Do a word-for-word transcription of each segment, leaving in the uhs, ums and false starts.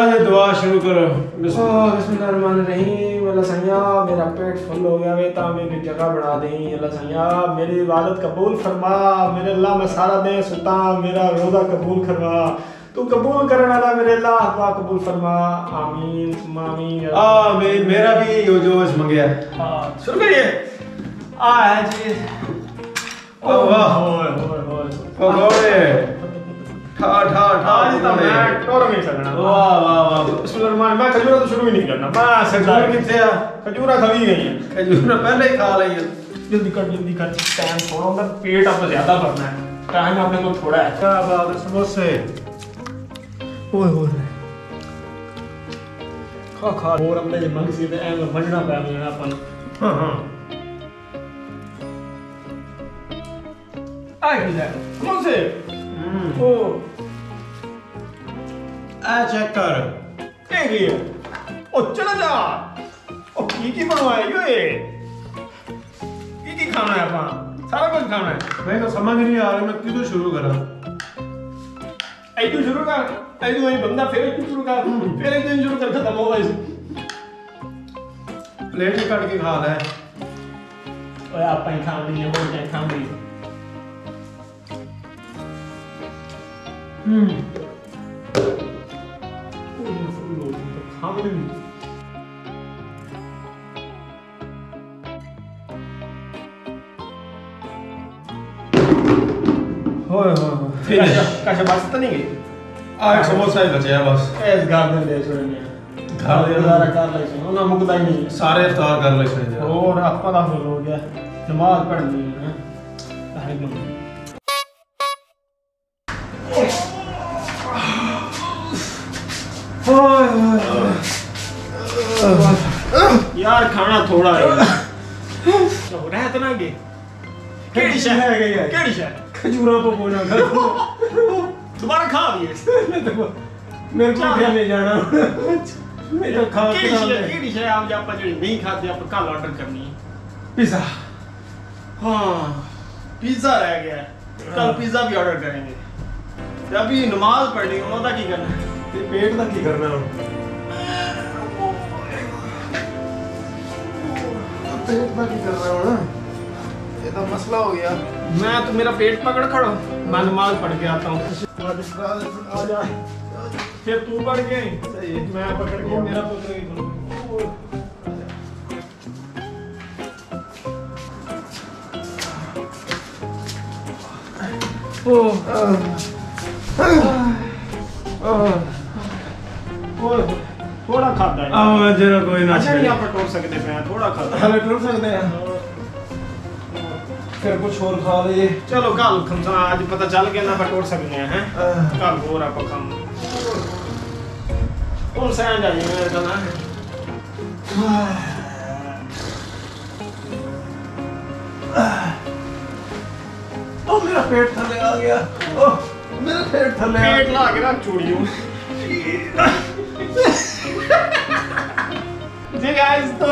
दुआ शुरू करो। बिस्मिल्लाहिर्रहमानिर्रहीम। अल्लाह सैया मेरा पेट फुल हो गया वे ता मेरी जगह बढ़ा दें। अल्लाह सैया मेरी इबादत कबूल फरमा। मेरे अल्लाह मैं सारा दिन सुता मेरा रोज़ा कबूल फरमा। तू कबूल करने वाला मेरे अल्लाह दुआ कबूल फरमा। आमीन आमीन आमीन। मेरा भी यो जोश मंगया। हां शुरू करिए। आ है जी। ओ वाह ओए ओए ओए पकौड़े ठा ठा ठा आज तो मैं टोर नहीं सकना। वाह वाह वाह। बिस्मिल्लाह मैं खजूरा तो शुरू ही नहीं करना। मैं खजूर कितने आ? खजूरा खवी गई है। खजूर पहले ही खा ली है। जल्दी कर जल्दी कर टाइम थोड़ा होगा पेट अब ज्यादा भरना है टाइम अपने को थोड़ा है। क्या बात है समोसे। ओए ओए खा खा और हमने ये मंग सीधे एम मंडना पा लेना अपन। हां हां आ गया समोसे। हम्म ओ आ चेक कर। ए गया ओ चला जा। ओ की की बनवाए ये की की खाना है अपन सारा कुछ खाना है। मैं तो समझ नहीं आ रहा मैं किधर शुरू करा। ऐसे शुरू कर ऐसे वही बंदा फिर ऐसे शुरू कर फिर ऐसे शुरू कर खत्म होगा इसे। प्लेट ही काट के खा ले। ओए आप ही खा नहीं है वो क्या खा नहीं। हम्म खा नहीं। होए होए फिनिश कैसे बस तो नहीं गई। आ एक समोसा ही बचा है बस। एस गार्डन दे छोड़ने घर दे गुजारा कर ले सो ना मुकदा ही नहीं। सारे इफ्तार कर ले छे। और आपका दा हो गया नमाज पढ़नी है ताहे मन। यार खाना थोड़ा है तो रह तो ना गए। केड़ी शय है गई है केड़ी शय खजूरा तो बोला घर दोबारा खा लिए मेरे को क्या ले जाना मेरा खा के केड़ी शय आप जा पर जो नहीं खाते आप कल ऑर्डर करनी है पिज्जा। हां पिज्जा रह गया कल पिज्जा भी ऑर्डर करेंगे। अभी नमाज पढ़नी है ओदा की करना है ये पेट का की करना है। पेट का की कर रहा हूं ना ये तो मसला हो गया। मैं तो मेरा पेट पकड़ खड़ो मैं नमाज पढ़ के आता हूँ। आ जा फिर तू पढ़ के सही मैं पकड़ के मेरा पकड़ के ओ थोड़ा खाता है। अब जरा कोई ना अच्छा नहीं आप टोर सकते मैं थोड़ा खाता हमें टूट सकते हैं फिर कुछ और खा ले। चलो कल खमसा आज पता चल गया ना बटोर सकते हैं कल हो रहा पकम कौन सा जाइए मेरे का ना। ओ मेरा पेट थले आ गया। ओ मेरा पेट थले आ पेट ला के रख चूड़ियों जी गाइस तो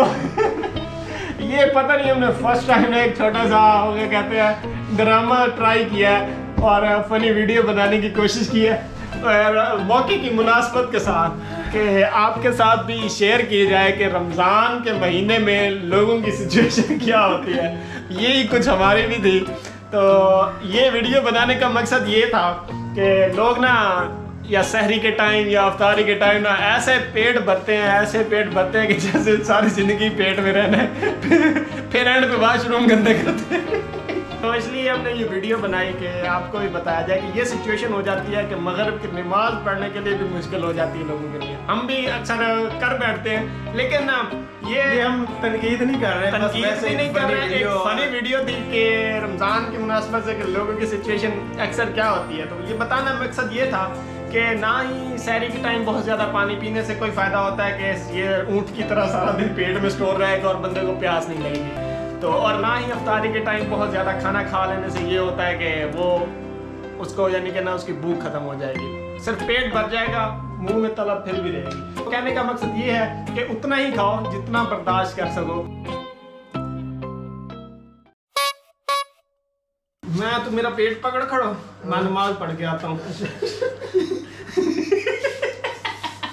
ये पता नहीं हमने फर्स्ट टाइम एक छोटा सा हो गया कहते हैं ड्रामा ट्राई किया है और फनी वीडियो बनाने की कोशिश की है और मौके की मुनासबत के साथ कि आपके साथ भी शेयर की जाए कि रमज़ान के महीने में लोगों की सिचुएशन क्या होती है। यही कुछ हमारी भी थी तो ये वीडियो बनाने का मकसद ये था कि लोग ना या सहरी के टाइम या अफ्तारी के टाइम ना ऐसे पेट भरते हैं ऐसे पेट भरते हैं कि जैसे सारी जिंदगी पेट में रहना है फिर फिर एंड पे वाशरूम गंदे करते हैं। तो इसलिए हमने ये वीडियो बनाई कि आपको भी बताया जाए कि ये सिचुएशन हो जाती है कि मगरिब की नमाज पढ़ने के लिए भी मुश्किल हो जाती है लोगों के लिए। हम भी अक्सर कर बैठते हैं लेकिन ना ये, ये हम तनकीद नहीं कर रहे हैं तनकीद भी नहीं कर रहे हैं। एक फनी वीडियो थी कि रमज़ान की मुनासबत से कि लोगों की सिचुएशन अक्सर क्या होती है तो ये बताना मकसद ये था कि ना ही सहरी के टाइम बहुत ज़्यादा पानी पीने से कोई फ़ायदा होता है कि ये ऊँट की तरह सारा दिन पेट में स्टोर रहेगा और बंदे को प्यास नहीं लगेगी तो और ना ही अफ्तारी के टाइम बहुत ज़्यादा खाना खा लेने से ये होता है कि वो उसको यानी कि ना उसकी भूख खत्म हो जाएगी सिर्फ पेट भर जाएगा मुंह में तलब फिर भी रहेगी। तो कहने का मकसद ये है कि उतना ही खाओ जितना बर्दाश्त कर सको। मैं तो मेरा पेट पकड़ खड़ो मैं नमाज पढ़ के आता हूँ।